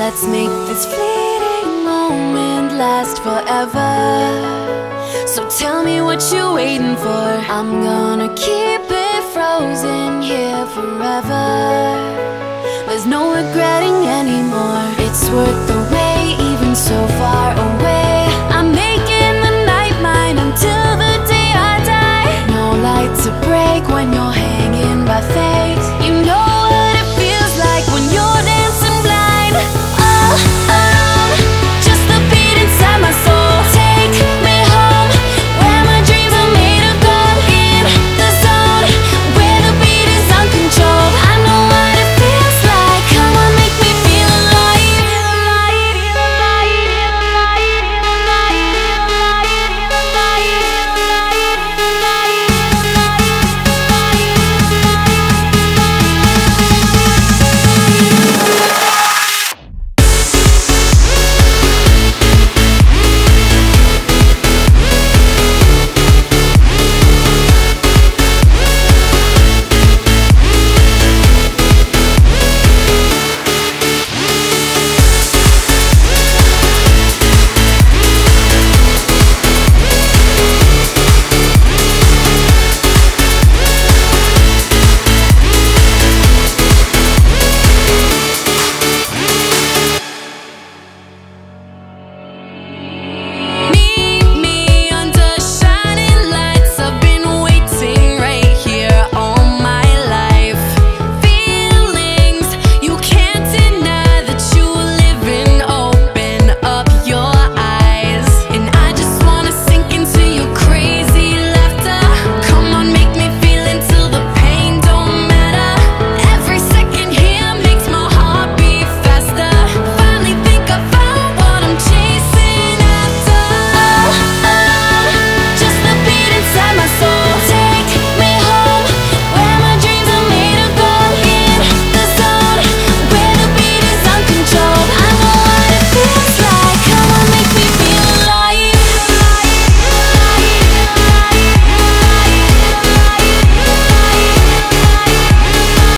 Let's make this fleeting moment last forever. So tell me what you're waiting for. I'm gonna keep it frozen here forever. There's no regretting anymore. It's worth